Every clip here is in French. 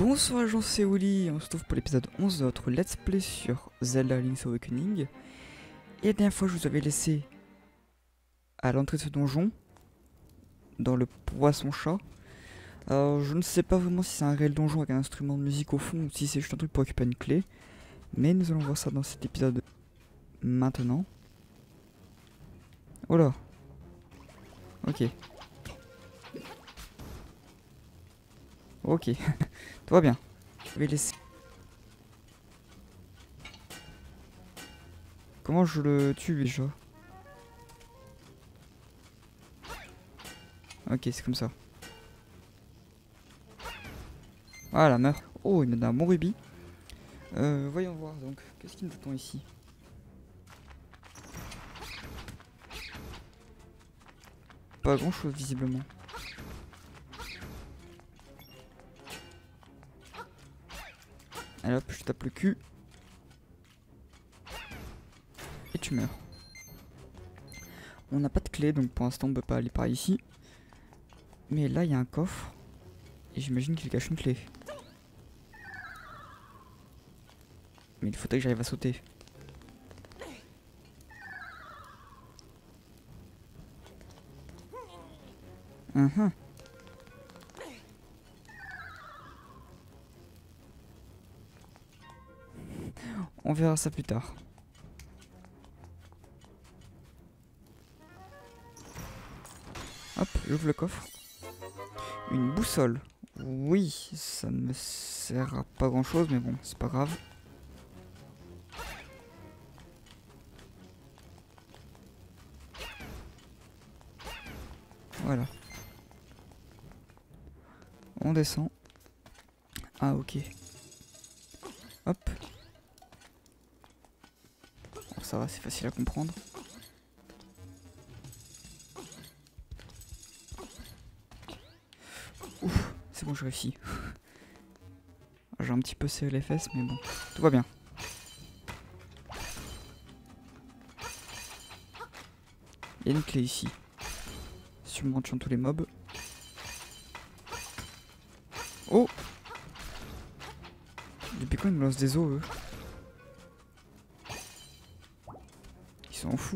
Bonsoir les gens, c'est Willy, on se retrouve pour l'épisode 11 de notre let's play sur Zelda Link's Awakening. Et la dernière fois je vous avais laissé à l'entrée de ce donjon, dans le poisson chat. Alors je ne sais pas vraiment si c'est un réel donjon avec un instrument de musique au fond ou si c'est juste un truc pour récupérer une clé. Mais nous allons voir ça dans cet épisode maintenant. Oh là. Ok. Ok. Tout va bien. Je vais laisser... Comment je le tue déjà? Ok, c'est comme ça. Voilà, meurt. Oh, il m'a donné un bon rubis. Voyons voir donc. Qu'est-ce qu'il nous attend ici? Pas grand chose visiblement. Allez hop, je tape le cul. Et tu meurs. On n'a pas de clé donc pour l'instant on peut pas aller par ici. Mais là il y a un coffre. Et j'imagine qu'il cache une clé. Mais il faudrait que j'arrive à sauter. On verra ça plus tard. Hop, j'ouvre le coffre. Une boussole. Oui, ça ne me sert à pas grand chose, mais bon, c'est pas grave. Voilà. On descend. Ah, ok. Hop. Alors, ça va, c'est facile à comprendre. Ouf, c'est bon, je réussis. J'ai un petit peu serré les fesses, mais bon, tout va bien. Il y a une clé ici. Sûrement en tuant tous les mobs. Oh! Depuis quand ils me lancent des os, eux? Ils sont fous.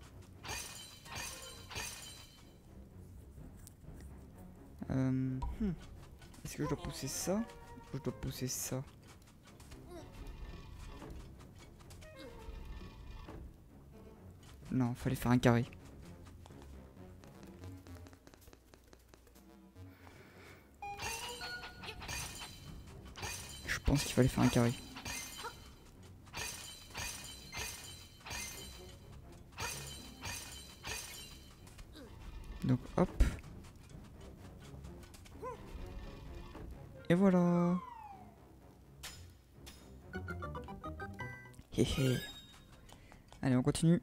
Est-ce que je dois pousser ça? Ou je dois pousser ça? Non, fallait faire un carré. Je pense qu'il fallait faire un carré. Donc hop. Et voilà. Hé hé. Allez, on continue.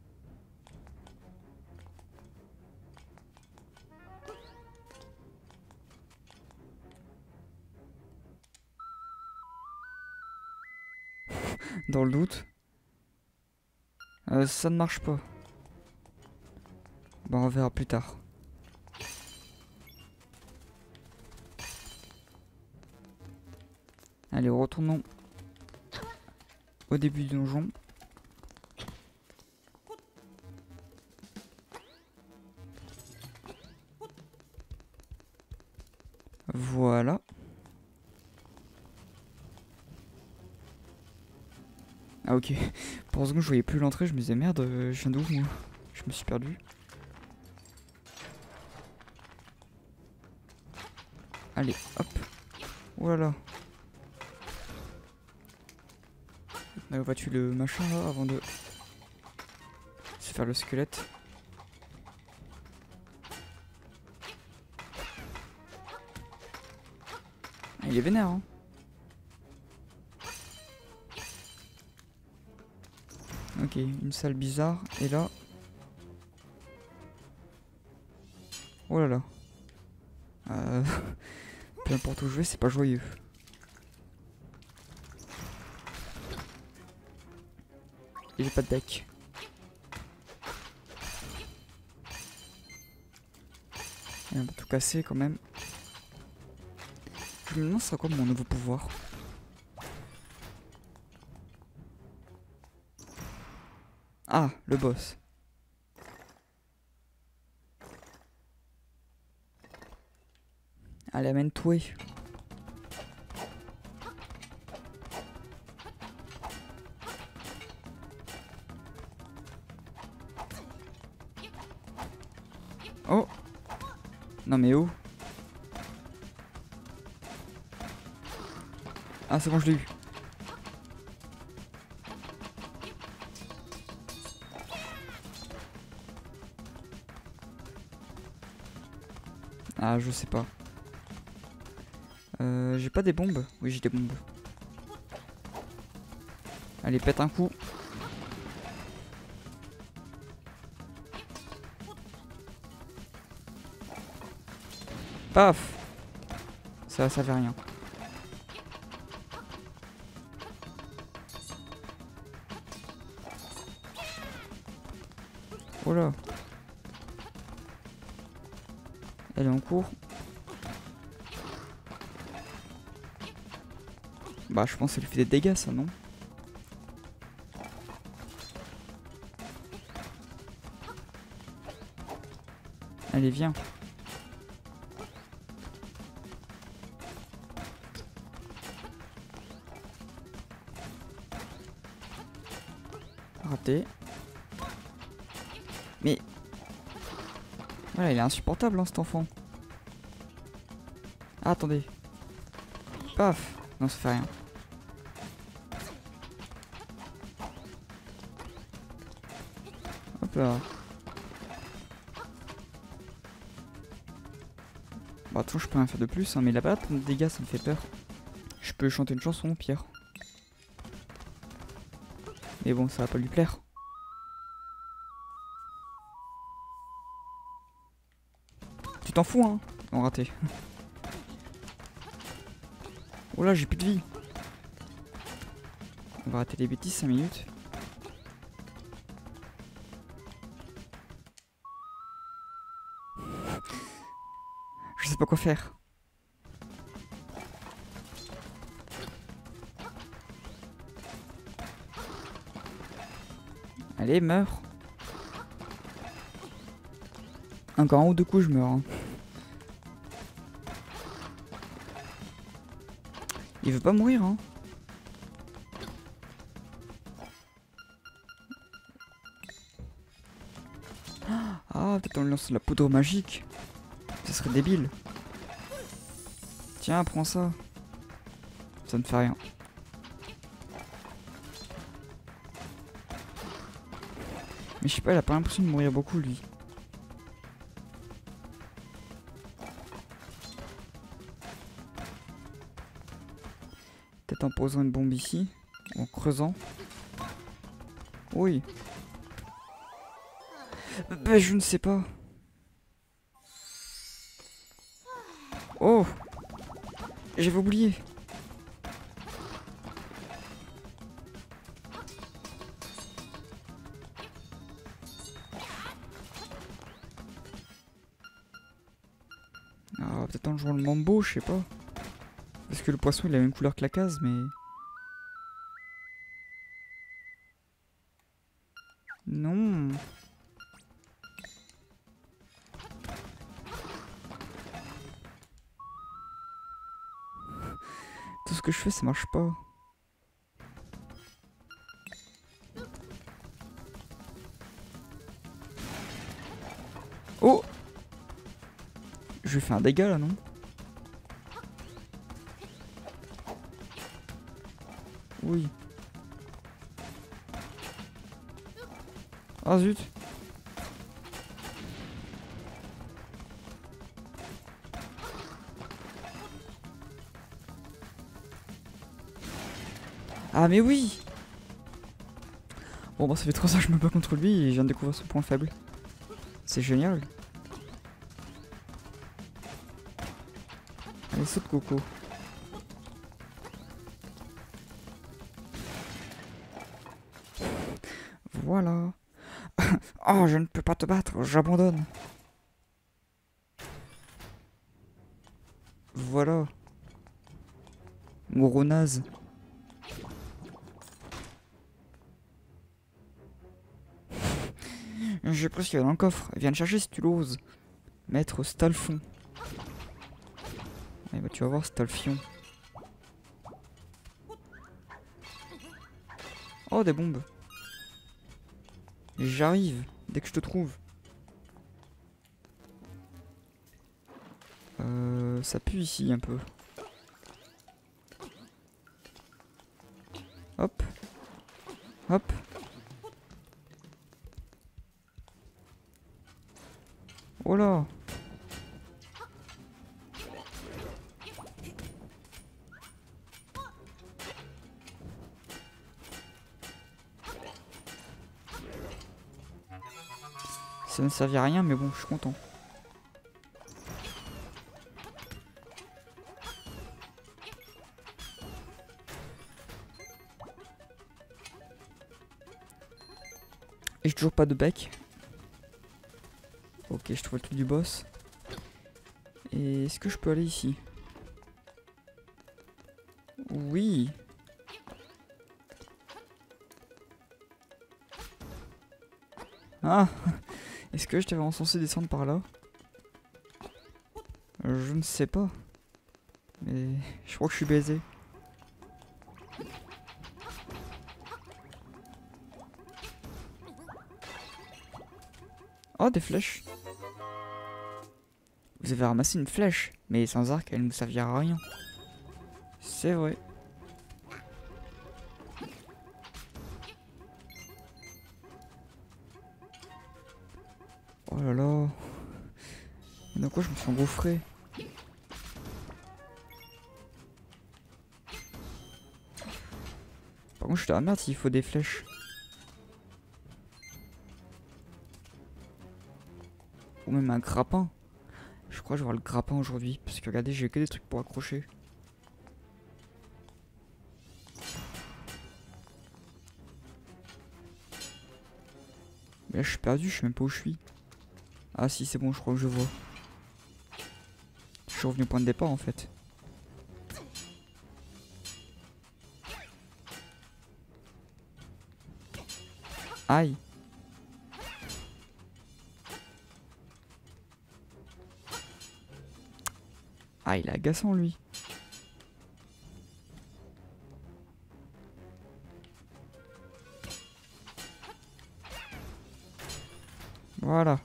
Dans le doute. Ça ne marche pas. Bon, on verra plus tard. Allez, retournons au début du donjon. Voilà. Ah ok. Pour un second je voyais plus l'entrée, je me disais merde, je viens d'où moi? Je me suis perdu. Allez, hop. Oh là là. Allez, on va tuer le machin là avant de se faire le squelette. Ah, il est vénère hein. Ok, une salle bizarre. Et là... Oh là là. Peu importe où je vais, c'est pas joyeux. Et j'ai pas de deck. Et on va tout casser quand même. Je me demande c'est quoi mon nouveau pouvoir. Ah, le boss. Allez, amène-toi. Oh. Non mais où? Ah c'est bon, je l'ai eu. Ah je sais pas. J'ai pas des bombes? Oui j'ai des bombes. Allez pète un coup. Paf. Ça fait rien. Oh là. Elle est en cours. Bah je pense qu'elle fait des dégâts ça, non? Allez viens. Raté. Mais... Voilà, il est insupportable hein, cet enfant. Ah, attendez. Paf. Non, ça fait rien. Hop là. Bon, attends, je peux rien faire de plus, hein, mais là-bas, ton dégâts, ça me fait peur. Je peux chanter une chanson au pire. Mais bon, ça va pas lui plaire. Tu t'en fous, hein? Non, raté. Oh là, j'ai plus de vie. On va rater les bêtises 5 minutes. Je sais pas quoi faire. Allez, meurs. Encore un ou deux coups, je meurs. Hein. Il veut pas mourir, hein. Ah, peut-être on lui lance de la poudre magique. Ça serait débile. Tiens, prends ça. Ça ne fait rien. Mais je sais pas, il a pas l'impression de mourir beaucoup, lui. Peut-être en posant une bombe ici. Ou en creusant. Oui. Bah, je ne sais pas. Oh! J'avais oublié. Ah, peut-être en jouant le mambo, je sais pas. Parce que le poisson il a la même couleur que la case, mais... Non. Tout ce que je fais, ça marche pas. Oh! Je lui fais un dégât là, non? Oui. Ah zut! Ah mais oui! Bon bah ça fait 3 ans que je me bats contre lui et je viens de découvrir son point faible. C'est génial. Allez, saute Coco. Voilà. Oh, je ne peux pas te battre, j'abandonne. Voilà. Gros naze. J'ai pris ce qu'il y a dans le coffre. Viens le chercher si tu l'oses. Maître Stalfon. Eh bah, tu vas voir Stalfion. Oh, des bombes. J'arrive dès que je te trouve. Ça pue ici un peu. Hop. Hop. Oh là. Ça ne servit à rien, mais bon, je suis content. Et j'ai toujours pas de bec. Ok, je trouve le truc du boss. Et est-ce que je peux aller ici? Oui. Ah. Est-ce que je t'avais censé descendre par là? Je ne sais pas. Mais je crois que je suis baisé. Oh, des flèches. Vous avez ramassé une flèche, mais sans arc, elle ne nous servira à rien. C'est vrai. Oh là là. Dans quoi je me suis engouffré? Par contre, je suis dans la merde s'il faut des flèches. Ou même un grappin. Je crois que je vais avoir le grappin aujourd'hui. Parce que regardez, j'ai que des trucs pour accrocher. Mais là, je suis perdu, je sais même pas où je suis. Ah si, c'est bon, je crois que je vois. Je suis revenu au point de départ en fait. Aïe. Ah, il est agaçant lui. Voilà.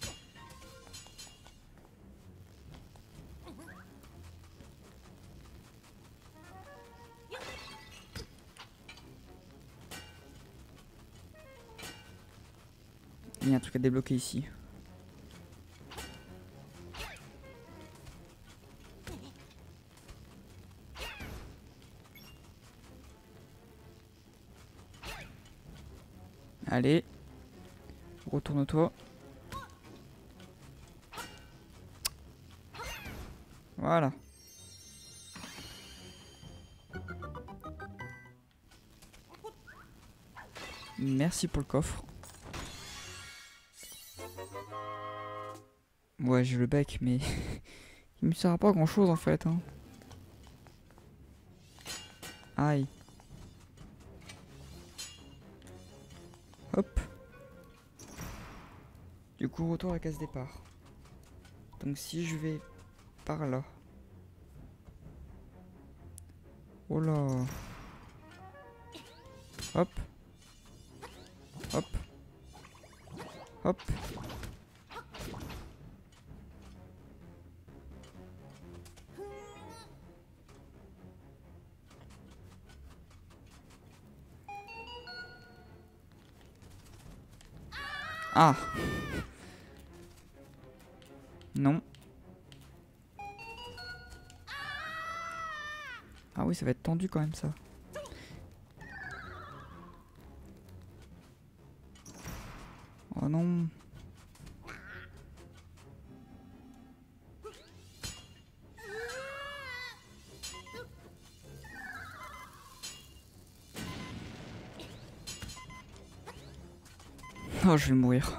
Il y a un truc à débloquer ici. Allez. Retourne-toi. Voilà. Merci pour le coffre. Ouais, j'ai le bec, mais il me sert à pas grand chose en fait. Hein. Aïe. Hop. Du coup, retour à la case départ. Donc si je vais par là. Oh là. Hop. Hop. Hop. Ah. Non. Ah oui, ça va être tendu quand même ça. Oh non. Oh, je vais mourir.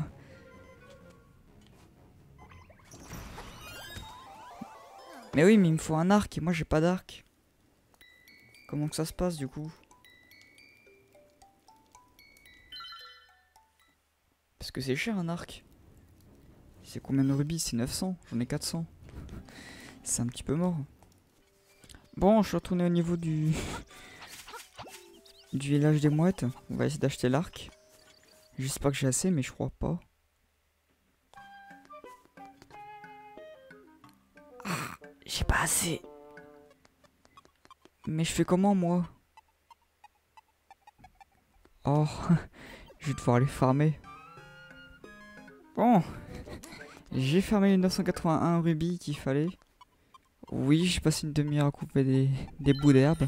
Mais oui, mais il me faut un arc et moi j'ai pas d'arc. Comment que ça se passe du coup? Parce que c'est cher un arc. C'est combien de rubis? C'est 900. J'en ai 400. C'est un petit peu mort. Bon, je suis retourné au niveau du du village des mouettes. On va essayer d'acheter l'arc. J'espère que j'ai assez, mais je crois pas. Ah, j'ai pas assez. Mais je fais comment moi? Oh, je vais devoir aller farmer. Bon, j'ai fermé les 981 rubis qu'il fallait. Oui, j'ai passé une demi-heure à couper des bouts d'herbe.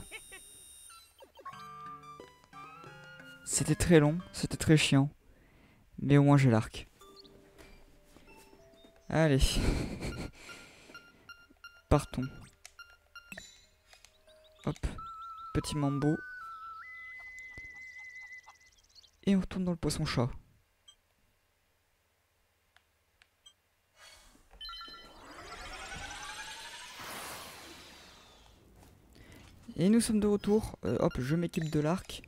C'était très long, c'était très chiant. Mais au moins j'ai l'arc. Allez. Partons. Hop. Petit mambo. Et on retourne dans le poisson-chat. Et nous sommes de retour. Hop, je m'équipe de l'arc.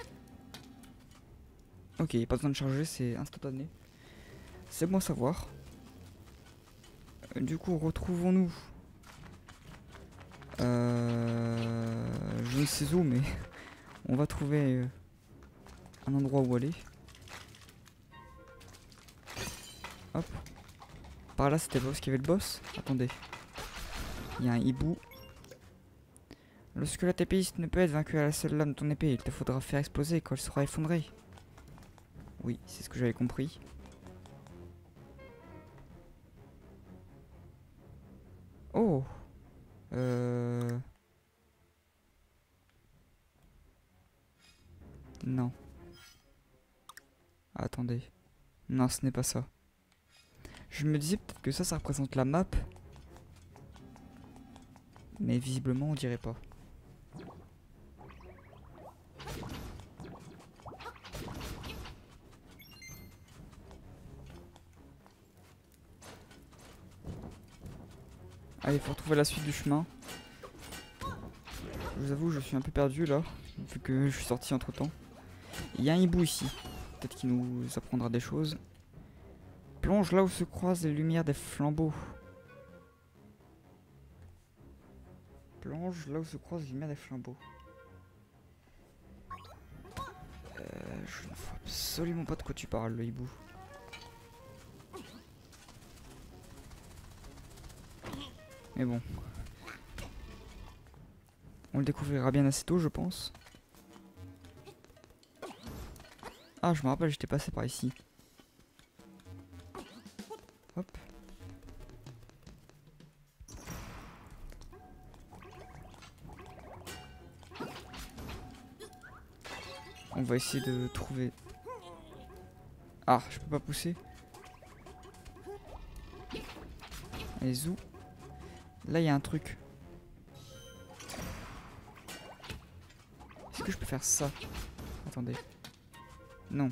Ok, pas besoin de charger, c'est instantané. C'est bon à savoir. Du coup, retrouvons-nous. Je ne sais où, mais on va trouver un endroit où aller. Hop. Par là, c'était pas où qu'il y avait le boss. Attendez. Il y a un hibou. Le squelette épéiste ne peut être vaincu à la seule lame de ton épée. Il te faudra faire exploser quand elle sera effondrée. Oui, c'est ce que j'avais compris. Oh. Non. Attendez. Non, ce n'est pas ça. Je me disais peut-être que ça représente la map. Mais visiblement, on dirait pas. Allez, faut retrouver la suite du chemin. Je vous avoue, je suis un peu perdu là, vu que je suis sorti entre temps. Il y a un hibou ici. Peut-être qu'il nous apprendra des choses. Plonge là où se croisent les lumières des flambeaux. Plonge là où se croisent les lumières des flambeaux. Je ne vois absolument pas de quoi tu parles, le hibou. Mais bon. On le découvrira bien assez tôt, je pense. Ah, je me rappelle, j'étais passé par ici. Hop. On va essayer de trouver... Ah, je peux pas pousser. Allez, zou. Là, il y a un truc. Est-ce que je peux faire ça? Attendez. Non.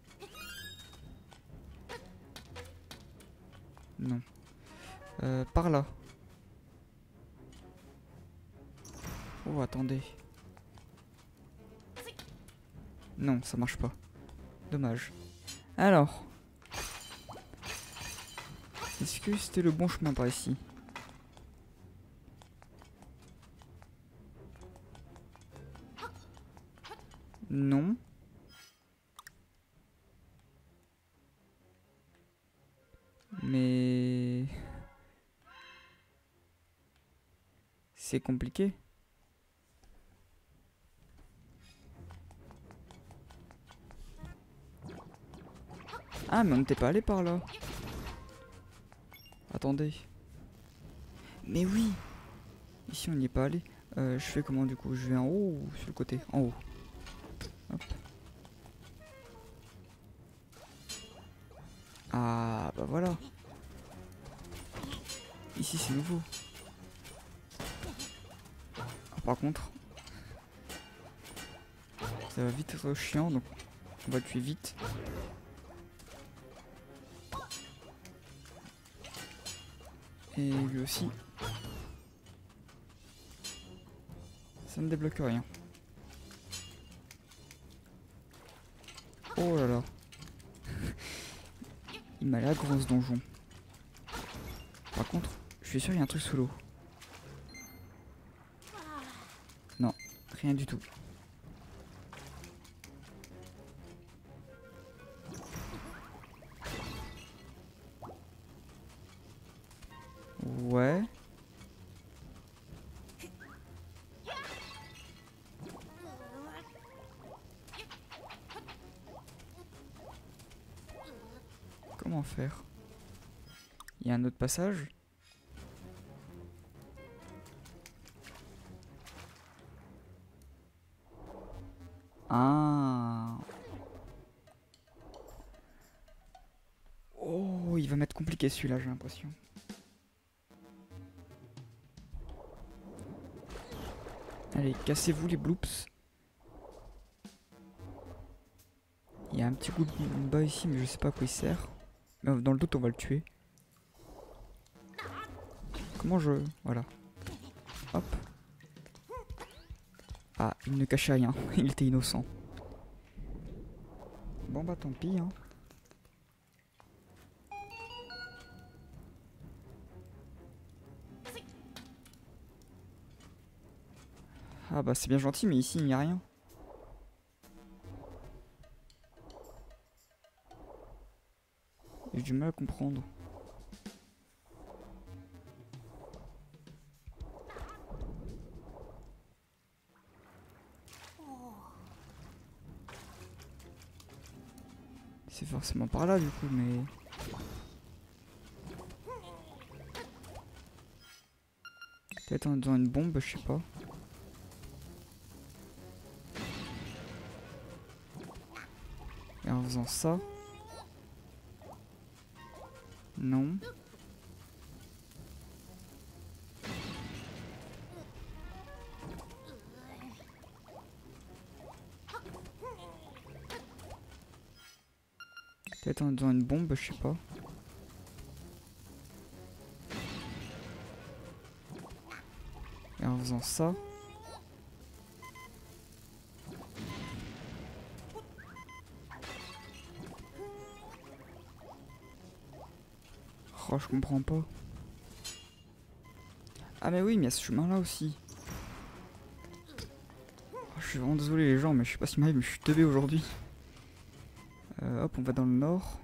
Non. Par là. Oh, attendez. Non, ça marche pas. Dommage. Alors. Est-ce que c'était le bon chemin par ici? Non. Mais... c'est compliqué. Ah, mais on n'était pas allé par là. Attendez. Mais oui. Ici, on n'y est pas allé. Je fais comment du coup? Je vais en haut ou sur le côté? En haut. Hop. Ah, bah voilà. Ici, c'est nouveau. Ah, par contre, ça va vite être chiant, donc on va le tuer vite. Et lui aussi. Ça ne débloque rien. Oh là là. Il m'a l'air gros ce donjon. Par contre, je suis sûr qu'il y a un truc sous l'eau. Non, rien du tout. Ouais. Comment faire? Il y a un autre passage? Ah. Oh, il va m'être compliqué celui-là, j'ai l'impression. Allez, cassez-vous les bloops. Il y a un petit Goomba ici, mais je sais pas à quoi il sert. Mais dans le doute, on va le tuer. Comment je... Voilà. Hop. Ah, il ne cachait rien. Il était innocent. Bon bah tant pis, hein. Ah bah c'est bien gentil, mais ici il n'y a rien. J'ai du mal à comprendre. C'est forcément par là du coup, mais... Peut-être en faisant une bombe, je sais pas. Et en faisant ça... Non. Peut-être en faisant une bombe, je sais pas. Et en faisant ça... Oh, je comprends pas. Ah mais oui, mais il y a ce chemin là aussi. Oh, je suis vraiment désolé les gens, mais je sais pas si m'arrive, mais je suis teubé aujourd'hui. Hop, on va dans le nord.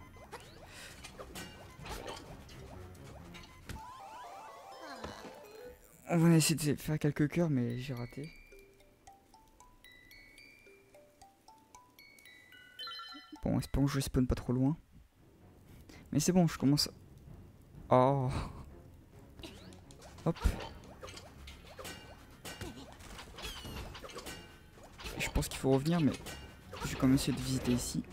On va essayer de faire quelques cœurs, mais j'ai raté. Bon, espérons que je spawn pas trop loin. Mais c'est bon, je commence... Oh. Hop. Je pense qu'il faut revenir, mais je vais quand même essayer de visiter ici.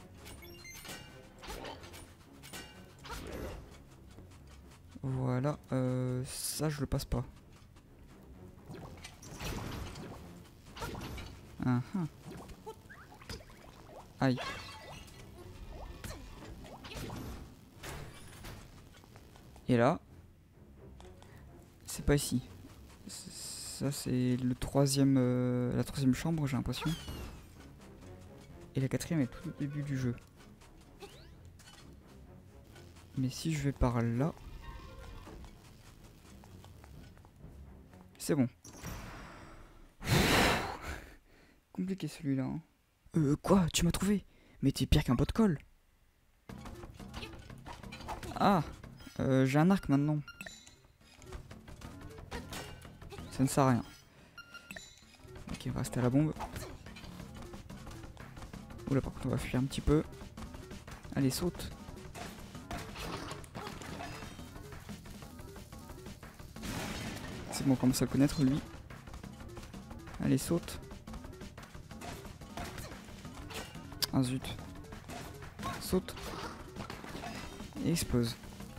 Voilà, ça je le passe pas. Aïe. Et là, c'est pas ici. Ça c'est le troisième, la troisième chambre, j'ai l'impression. Et la quatrième est tout au début du jeu. Mais si je vais par là, c'est bon. Compliqué celui-là. Hein. Quoi? Tu m'as trouvé? Mais t'es pire qu'un pot de colle. Ah, j'ai un arc maintenant. Ça ne sert à rien. Ok, on va rester à la bombe. Oula, par contre, on va fuir un petit peu. Allez, saute. C'est bon, on commence à le connaître, lui. Allez, saute. Ah zut. Saute. Et explose.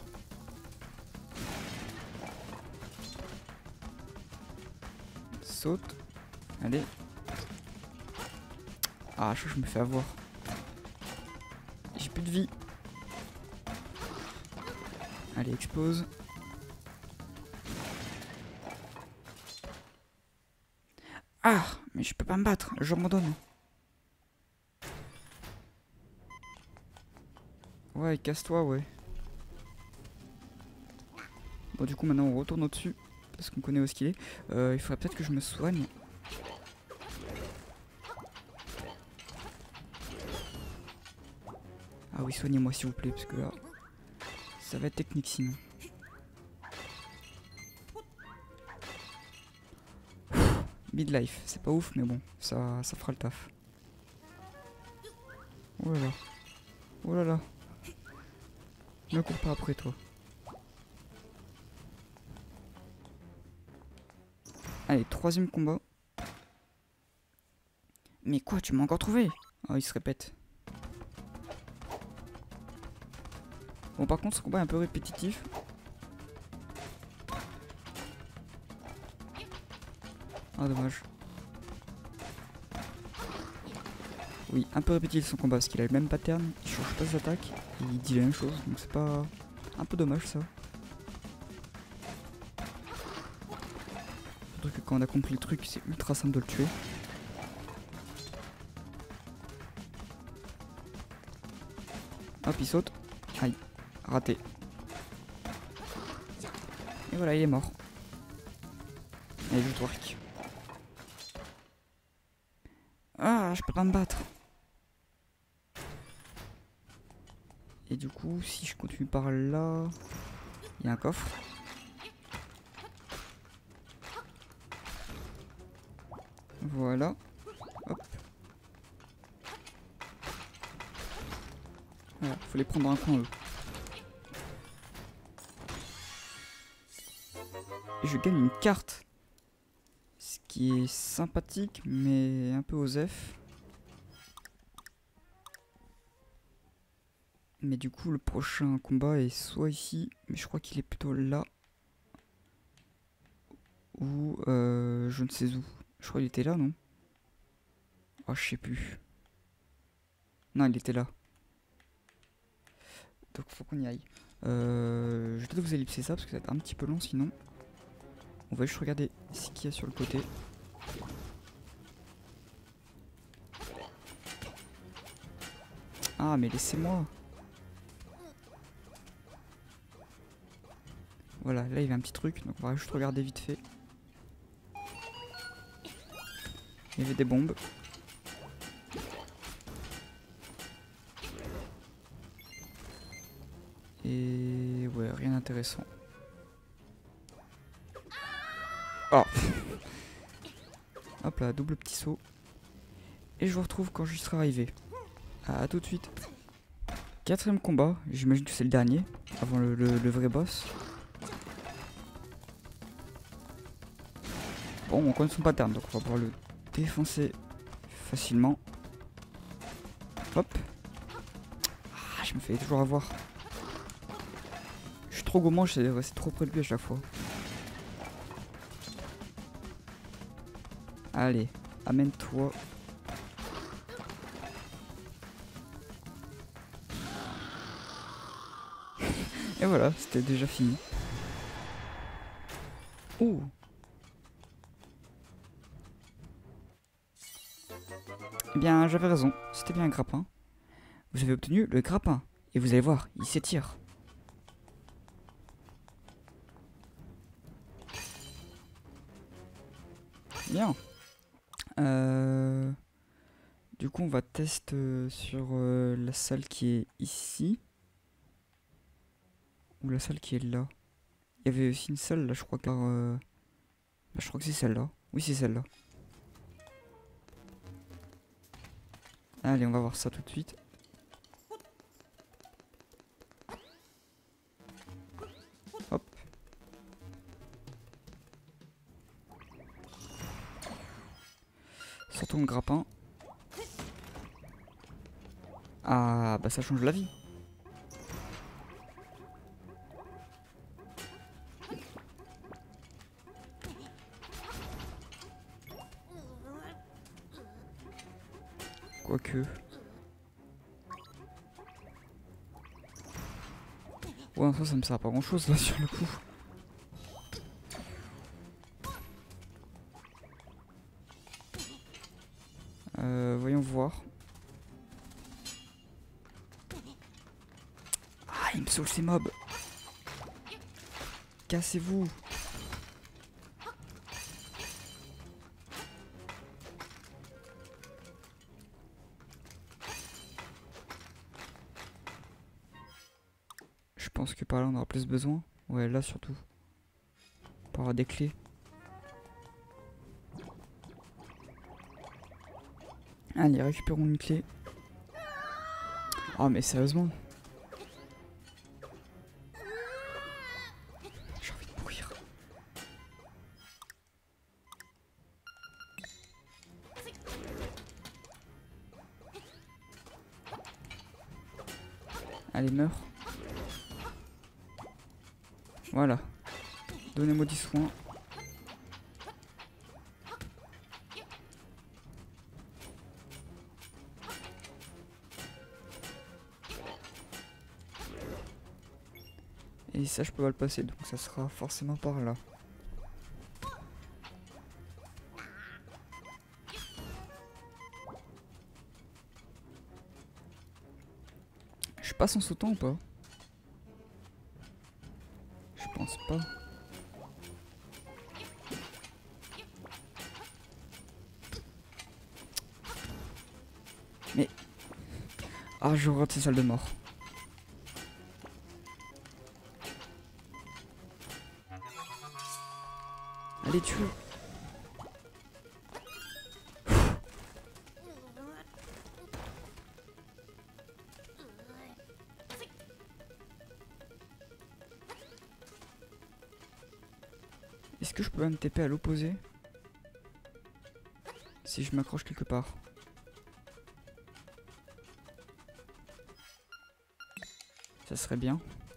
Saute. Allez. Ah, je me fais avoir. J'ai plus de vie. Allez, explose. Ah, mais je peux pas me battre, je m'abandonne. Ouais, casse-toi, ouais. Bon, du coup, maintenant on retourne au-dessus. Parce qu'on connaît où est-ce qu'il est. Il faudrait peut-être que je me soigne. Ah oui, soignez-moi s'il vous plaît, parce que là, ça va être technique sinon. Midlife, c'est pas ouf, mais bon, ça fera le taf. Oh là là. Oh là là. Ne cours pas après toi. Allez, troisième combat. Mais quoi, tu m'as encore trouvé? Oh, il se répète. Bon, par contre, ce combat est un peu répétitif. Ah, dommage. Oui, un peu répétitif son combat, parce qu'il a le même pattern, il change pas d'attaque, il dit la même chose, donc c'est pas... un peu dommage ça. Surtout que quand on a compris le truc, c'est ultra simple de le tuer. Hop, il saute. Aïe, raté. Et voilà, il est mort. Allez, je twerk. Ah, je peux pas me battre. Et du coup, si je continue par là... il y a un coffre. Voilà. Hop. Voilà, faut les prendre dans un coin eux. Et je gagne une carte. Ce qui est sympathique, mais un peu osef. Mais du coup, le prochain combat est soit ici, mais je crois qu'il est plutôt là. Ou je ne sais où. Je crois qu'il était là, non? Oh, je sais plus. Non, il était là. Donc faut qu'on y aille. Je vais peut-être vous ellipser ça parce que ça va être un petit peu long sinon. On va juste regarder ce qu'il y a sur le côté. Ah mais laissez-moi. Voilà, là il y avait un petit truc, donc on va juste regarder vite fait. Il y avait des bombes. Et ouais, rien d'intéressant. Oh. Hop là, double petit saut. Et je vous retrouve quand je serai arrivé. À tout de suite. Quatrième combat, j'imagine que c'est le dernier, avant le vrai boss. Bon, on connaît son pattern, donc on va pouvoir le défoncer facilement. Hop. Ah, je me fais toujours avoir. Je suis trop gourmand, j'essaie de rester trop près de lui à chaque fois. Allez, amène-toi. Et voilà, c'était déjà fini. Oh. Eh bien, j'avais raison, c'était bien un grappin. Vous avez obtenu le grappin. Et vous allez voir, il s'étire. Bien. Du coup, on va tester sur la salle qui est ici. Ou la salle qui est là. Il y avait aussi une salle là, je crois, car... je crois que c'est celle-là. Oui, c'est celle-là. Allez, on va voir ça tout de suite. Hop. Sortons le grappin. Ah, bah ça change la vie. Quoique... ouais, ça me sert à pas grand chose là sur le coup. Voyons voir. Ah, il me saoule ces mobs. Cassez-vous. Je pense que par là on aura plus besoin. Ouais, là surtout. Pour avoir des clés. Allez, récupérons une clé. Oh mais sérieusement. J'ai envie de mourir. Allez, meurs. Voilà. Donnez-moi 10 soins. Et ça je peux pas le passer, donc ça sera forcément par là. Je passe en sautant ou pas? Je pense pas. Mais... Ah, je rate ces salles de mort. Allez, tue. Est-ce que je peux me TP à l'opposé? Si je m'accroche quelque part. Ça serait bien.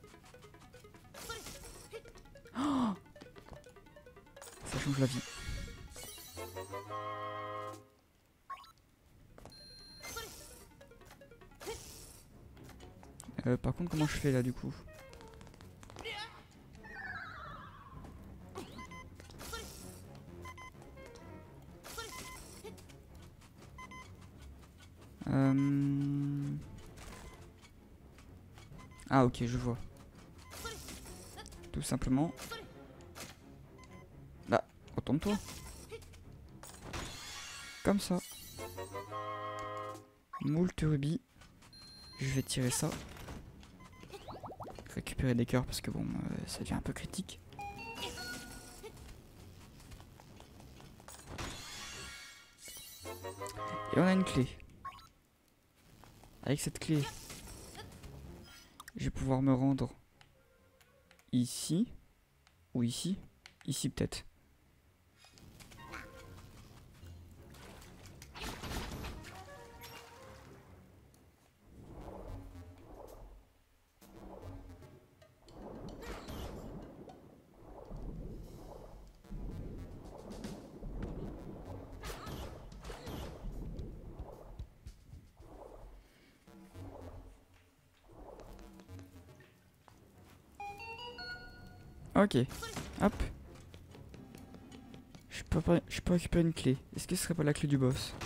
Oh, ça change la vie. Par contre, comment je fais là du coup? Ah ok, je vois. Tout simplement. Là, retourne-toi. Comme ça. Moult rubis. Je vais tirer ça. Récupérer des cœurs parce que bon, ça devient un peu critique. Et on a une clé. Avec cette clé, je vais pouvoir me rendre ici. Ou ici. Ici peut-être. Ok, hop. Je peux récupérer une clé. Est-ce que ce serait pas la clé du boss?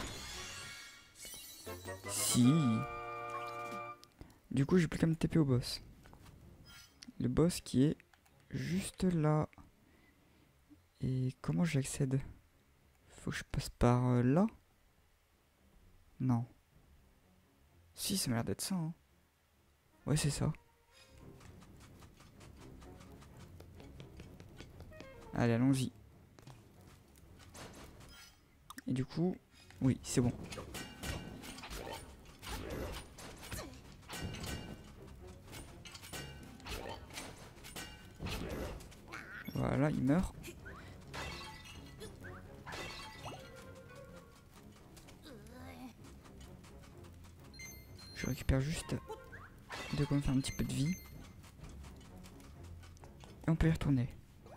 Si. Du coup, j'ai plus qu'à me taper au boss. Le boss qui est juste là. Et comment j'y accède? Faut que je passe par là? Non. Si, ça m'a l'air d'être ça. Hein. Ouais, c'est ça. Allez, allons-y. Et du coup, oui, c'est bon. Voilà, il meurt. Je récupère juste de quoi me faire un petit peu de vie. Et on peut y retourner.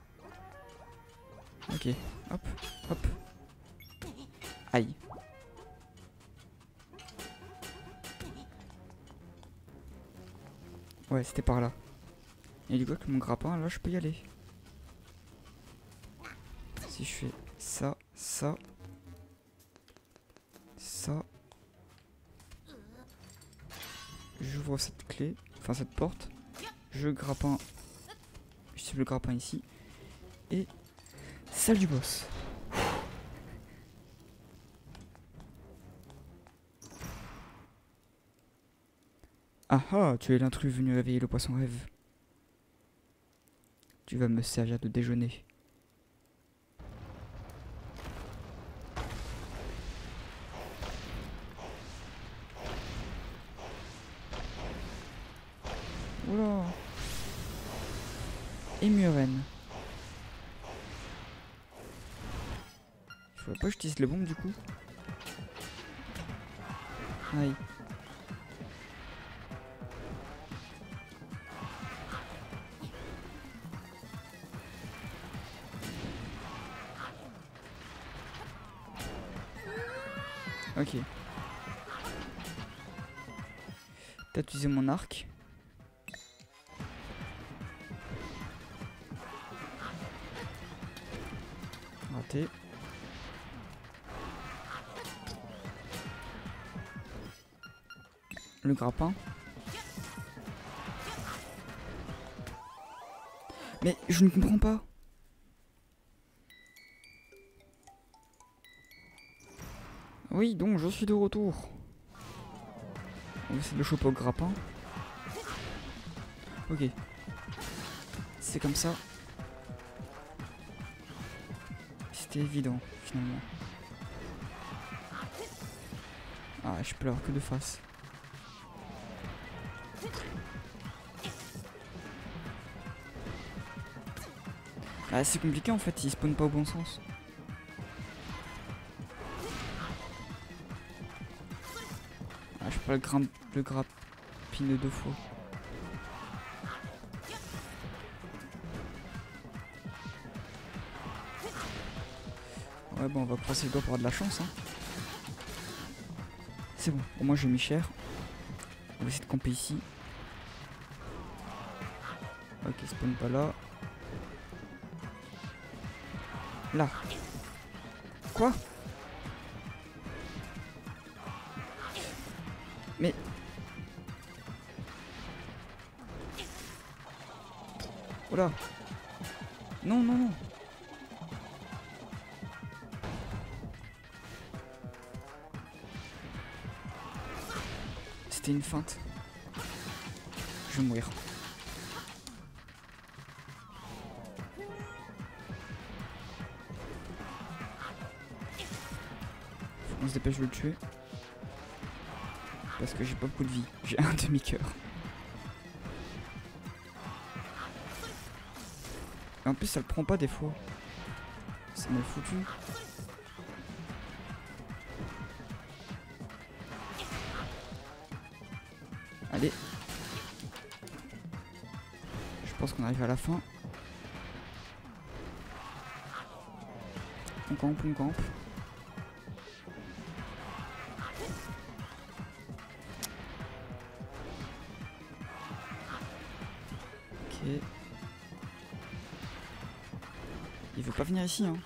Ok, hop, hop. Aïe. Ouais, c'était par là. Et du coup, avec mon grappin, là, je peux y aller. Si je fais ça, ça. Ça. J'ouvre cette clé, enfin cette porte. Je grappin. Je cible le grappin ici. Et salle du boss. Ah ah, tu es l'intrus venu réveiller le poisson rêve. Tu vas me servir de déjeuner. Oula. Et Muren. Il faudrait pas que j'utilise les bombes du coup. Aïe. Ok. Peut-être utiliser mon arc. Raté. Le grappin. Mais je ne comprends pas. Oui, donc je suis de retour. On va essayer de le choper au grappin. Ok. C'est comme ça. C'était évident, finalement. Ah, je peux l'avoir que de face. Ah, c'est compliqué en fait, il spawn pas au bon sens. Ah, je peux pas le grappiner 2 fois. Ouais, bon, on va croiser le doigt pour avoir de la chance. Hein. C'est bon, au moins j'ai mis cher. On va essayer de camper ici. Ok, spawn pas là. Là. Quoi? Mais... Oh là. Non, non, non. C'était une feinte. Je vais mourir. On se dépêche de le tuer. Parce que j'ai pas beaucoup de vie. J'ai un demi-cœur. Et en plus ça le prend pas des fois. C'est mal foutu. Allez. Je pense qu'on arrive à la fin. On campe, on campe. Ok. Il veut pas venir ici, hein.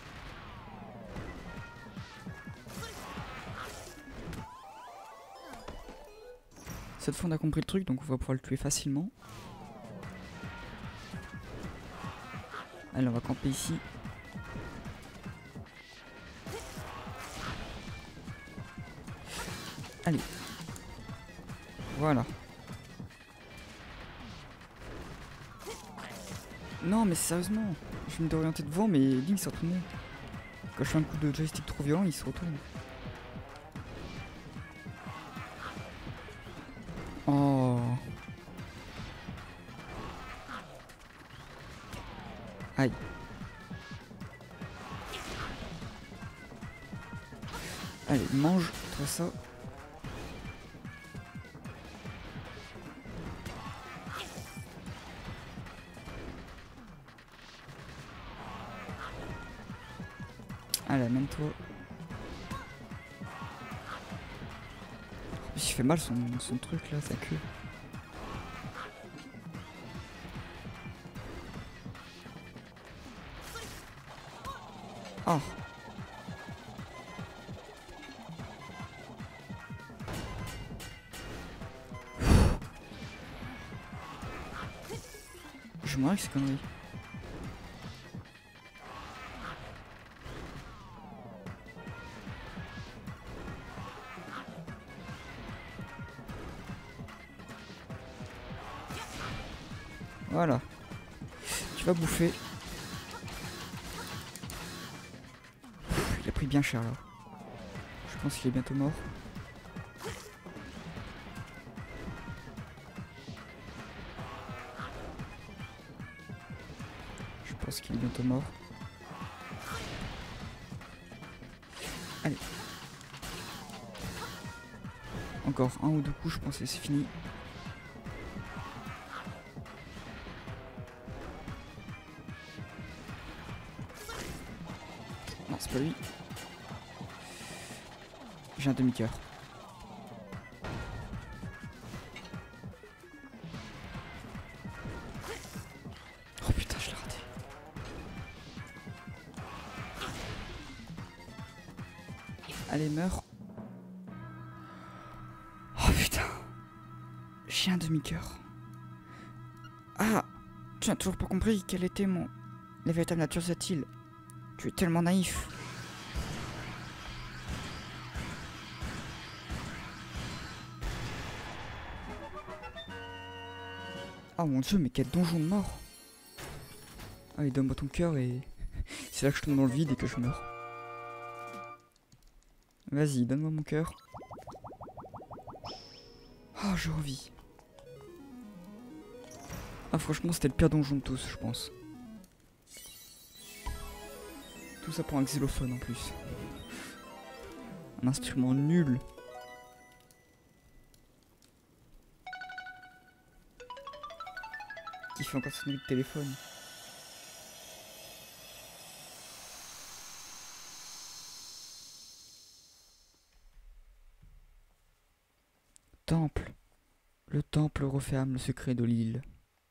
Cette fois on a compris le truc, donc on va pouvoir le tuer facilement. Allez, on va camper ici. Allez. Voilà. Non mais sérieusement, je vais me orienter devant mais Link s'est retourné. Quand je fais un coup de joystick trop violent, il se retourne. Oh. Aïe. Allez, mange toi ça. Allez, amène-toi. Il fait mal son truc là, sa queue. Oh. Je me avec ces conneries. Voilà. Tu vas bouffer. Il a pris bien cher là. Je pense qu'il est bientôt mort. Je pense qu'il est bientôt mort. Allez. Encore un ou deux coups, je pense que c'est fini. Non, c'est pas lui. J'ai un demi-cœur. Oh putain, je l'ai raté. Allez, meurs. Oh putain. J'ai un demi-cœur. Ah, tu n'as toujours pas compris quelle était la véritable nature de cette île. Tu es tellement naïf. Oh mon dieu, mais quel donjon de mort. Allez, donne-moi ton cœur et... c'est là que je tombe dans le vide et que je meurs. Vas-y, donne-moi mon cœur. Oh, je revis. Ah, franchement, c'était le pire donjon de tous, je pense. Tout ça pour un xylophone en plus. Un instrument nul. Qui fait encore sonner le téléphone. Temple. Le temple referme le secret de l'île.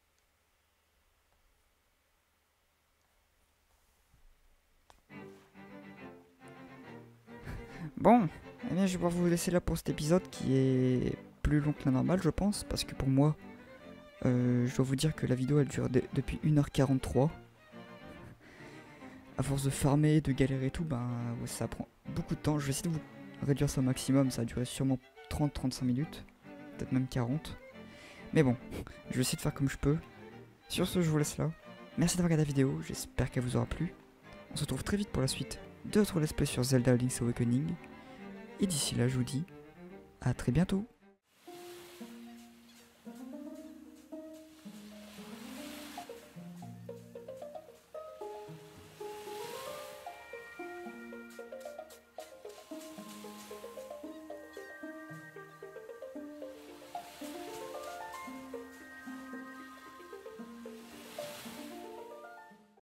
Bon, eh bien je vais vous laisser là pour cet épisode qui est plus long que la normale je pense, parce que pour moi, je dois vous dire que la vidéo elle dure depuis 1h43. À force de farmer, de galérer et tout, ben ouais, ça prend beaucoup de temps. Je vais essayer de vous réduire ça au maximum, ça va durer sûrement 30-35 minutes, peut-être même 40. Mais bon, je vais essayer de faire comme je peux. Sur ce, je vous laisse là. Merci d'avoir regardé la vidéo, j'espère qu'elle vous aura plu. On se retrouve très vite pour la suite d'autres let's play sur Zelda Link's Awakening. Et d'ici là, je vous dis à très bientôt.